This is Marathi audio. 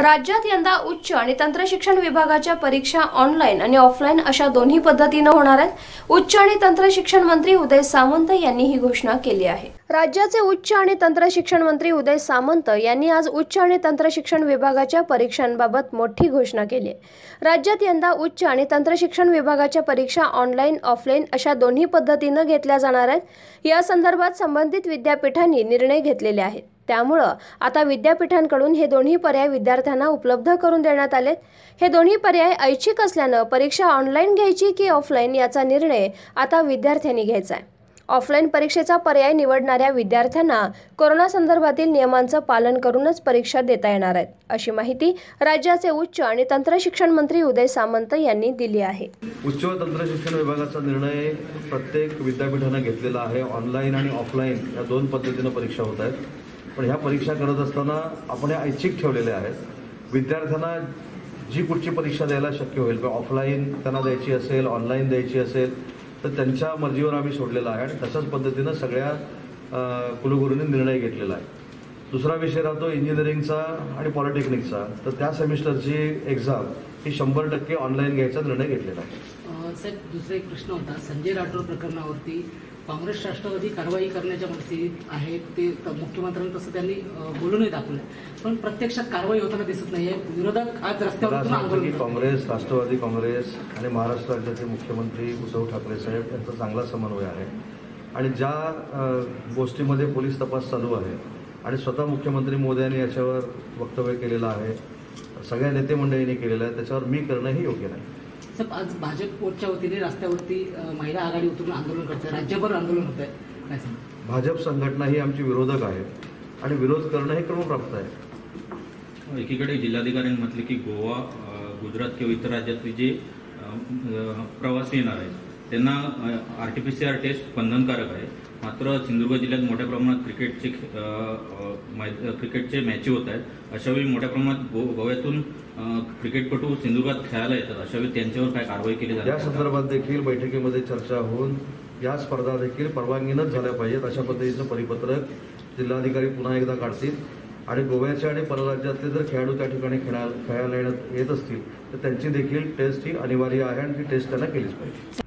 राज्यात यंदा उच्च आणि तंत्रशिक्षण विभागाच्या परीक्षा ऑनलाईन आणि ऑफलाईन अशा दोन्ही पद्धतीने होणार आहेत. उच्च आणि तंत्रशिक्षण मंत्री उदय सामंत यांनी ही घोषणा केली आहे. राज्याचे उच्च आणि तंत्रशिक्षण मंत्री उदय सामंत यांनी आज उच्च आणि तंत्रशिक्षण विभागाच्या परीक्षांबाबत मोठी घोषणा केली. राज्यात यंदा उच्च आणि तंत्रशिक्षण विभागाच्या परीक्षा ऑनलाईन ऑफलाईन अशा दोन्ही पद्धतीने घेतल्या जाणार आहेत. या संदर्भात संबंधित विद्यापीठांनी निर्णय घेतलेले आहेत. त्यामुळे आता विद्यापीठांकडून हे दोन्ही पर्याय विद्यार्थ्यांना उपलब्ध करून देण्यात आलेत. हे दोन्ही पर्याय ऐच्छिक असल्याने परीक्षा ऑनलाईन घ्यायची की ऑफलाईन याचा निर्णय आता विद्यार्थ्यांनी घ्यायचा आहे. ऑफलाईन परीक्षेचा पर्याय निवडणाऱ्या विद्यार्थ्यांना कोरोना संदर्भातील नियमांचं पालन करूनच परीक्षा देता येणार आहेत, अशी माहिती राज्याचे उच्च आणि तंत्रशिक्षण मंत्री उदय सामंत यांनी दिली आहे. उच्च व तंत्रशिक्षण विभागाचा निर्णय प्रत्येक विद्यापीठाने घेतलेला आहे. ऑनलाईन आणि ऑफलाईन या दोन पद्धतीने परीक्षा होत आहेत. पण ह्या परीक्षा करत असताना आपण ऐच्छिक ठेवलेल्या आहेत. विद्यार्थ्यांना जी कुठची परीक्षा द्यायला शक्य होईल, ऑफलाईन त्यांना द्यायची असेल, ऑनलाईन द्यायची असेल, तर त्यांच्या मर्जीवर आम्ही सोडलेला आहे आणि तशाच पद्धतीनं सगळ्या कुलगुरूंनी निर्णय घेतलेला आहे. दुसरा विषय राहतो इंजिनिअरिंगचा आणि पॉलिटेक्निकचा. तर त्या सेमिस्टरची एक्झाम ही 100% ऑनलाईन घ्यायचा निर्णय घेतलेला आहे. साहेब, दुसरा एक प्रश्न होता. संजय राठोड प्रकरणावरती काँग्रेस राष्ट्रवादी कारवाई करण्याच्या मनस्थितीत आहे. ते मुख्यमंत्र्यांनी तसं त्यांनी बोलूनही दाखवलं, पण प्रत्यक्षात कारवाई होताना दिसत नाहीये. विरोधक आज रस्त्यावर काँग्रेस, राष्ट्रवादी काँग्रेस आणि महाराष्ट्र राज्याचे मुख्यमंत्री उद्धव ठाकरे साहेब यांचा चांगला समन्वय आहे आणि ज्या गोष्टीमध्ये पोलीस तपास चालू आहे आणि स्वतः मुख्यमंत्री मोदयांनी याच्यावर वक्तव्य केलेलं आहे, सगळ्या नेते मंडळींनी केलेलं आहे, त्याच्यावर मी करणंही योग्य नाही. साहेब, आज भाजपच्या वतीने रस्त्यावरती महिला आघाडी उतरून आंदोलन करते, राज्यभर आंदोलन होत आहे, काय सांगा? भाजप संघटना ही आमची विरोधक आहे आणि विरोध करणं हे क्रमप्राप्त आहे. एकीकडे जिल्हाधिकाऱ्यांनी म्हटले की गोवा, गुजरात किंवा इतर राज्यातले जे प्रवासी येणार आहेत त्यांना RT-PCR टेस्ट बंधनकारक आहे. मात्र सिंधुदुर्ग जिल्ह्यात मोठ्या प्रमाणात क्रिकेटचे मॅची होत आहेत. अशावेळी मोठ्या प्रमाणात गोव्यातून क्रिकेटपटू सिंधुदुर्गात खेळायला येतात. अशावेळी त्यांच्यावर काय कारवाई केली जाते? या संदर्भात देखील बैठकीमध्ये चर्चा होऊन या स्पर्धा देखील परवानगीनंच झाल्या पाहिजेत अशा पद्धतीचं परिपत्रक जिल्हाधिकारी पुन्हा एकदा काढतील आणि गोव्याचे आणि परराज्यातले जर खेळाडू त्या ठिकाणी खेळायला येत असतील तर त्यांची देखील टेस्ट ही अनिवार्य आहे आणि ती टेस्ट त्यांना केलीच पाहिजे.